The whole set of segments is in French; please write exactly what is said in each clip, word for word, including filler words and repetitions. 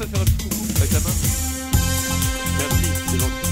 à faire un petit coucou avec la main. Merci, c'est gentil.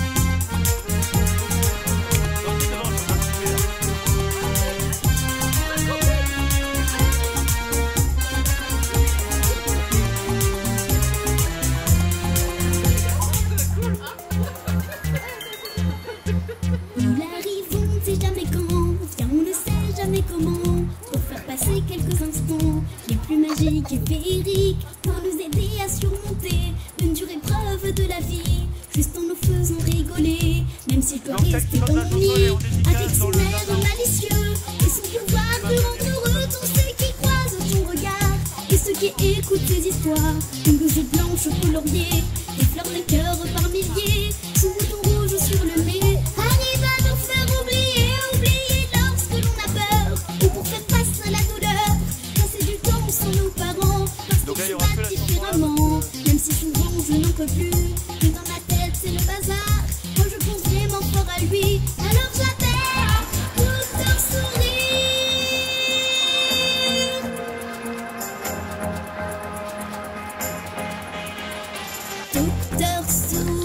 Nous arrivons, on ne sait jamais quand, tiens on ne sait jamais comment, pour faire passer quelques instants, les plus magiques et féeriques, pour nous aider à surmonter une dure épreuve de la vie, juste en nous faisant rigoler, même si je dois rester dans mon lit, avec son air malicieux, et son pouvoir de rendre heureux tous ceux qui croisent ton regard, et ceux qui écoutent tes histoires, une blouse blanche coloriée, des fleurs de cœur par milliers, sous bouton rouge sur le nez, arrive à nous faire oublier, oublier lorsque l'on a peur, ou pour faire face à la douleur, passer du temps sans nos parents, parce qu'ils se battent différemment, même si souvent je n'en peux plus, que dans ma tête c'est le bazar, moi je pense vraiment fort à lui, alors j'appelle Docteur Sourire. Docteur Sourire.